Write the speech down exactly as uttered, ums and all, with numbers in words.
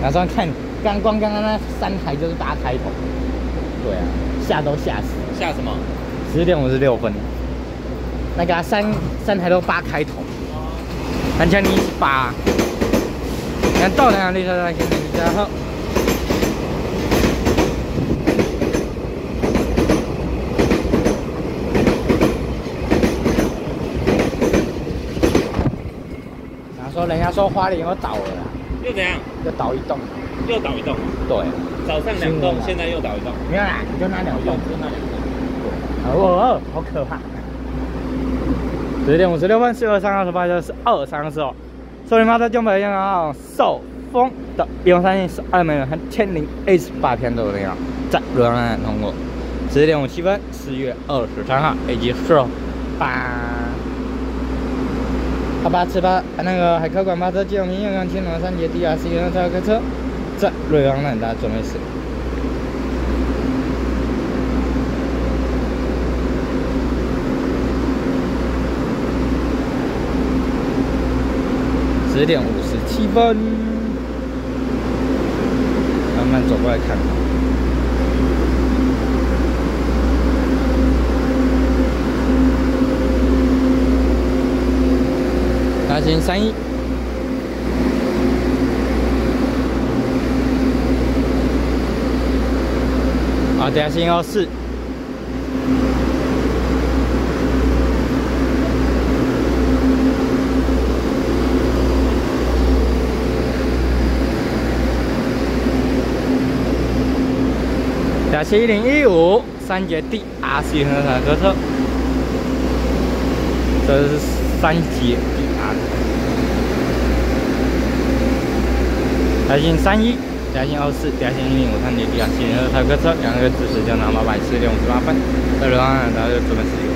打算看刚光刚刚那三台就是八开头，对啊，吓都吓死。 吓什么？ 十点五十六分，那个、啊、三三台都八开头，三千零八。你看到哪里？在现在然后。 说人家说花莲又倒了啦， 又怎样？ 又倒一栋， 又倒一栋。 对， 早上两栋，现在又倒一栋。 没有啦，就那两栋， 就那两栋。 哦，好可怕！十点五十六分，四月三号十八就是二三四哦。收听马的江北香港受风的一万三千十二美元和千零二十八片都这样，在罗安通过。十点五七分，四月二十三号以及四八。 好吧，吃吧。那个海科馆巴车基隆民园港青龙三节 D R C 原车客车，在瑞芳南大准备驶。十点五十七分，慢慢走过来看。 大型三一，啊，大型二四，大型一零一五，三节 D R C 和坦克车，这是三节。 台型三一，台型二四，台型一零五，三点一啊，新的坦克车，两个支持就拿八百四点五十八分，二十二，然后就准备使用。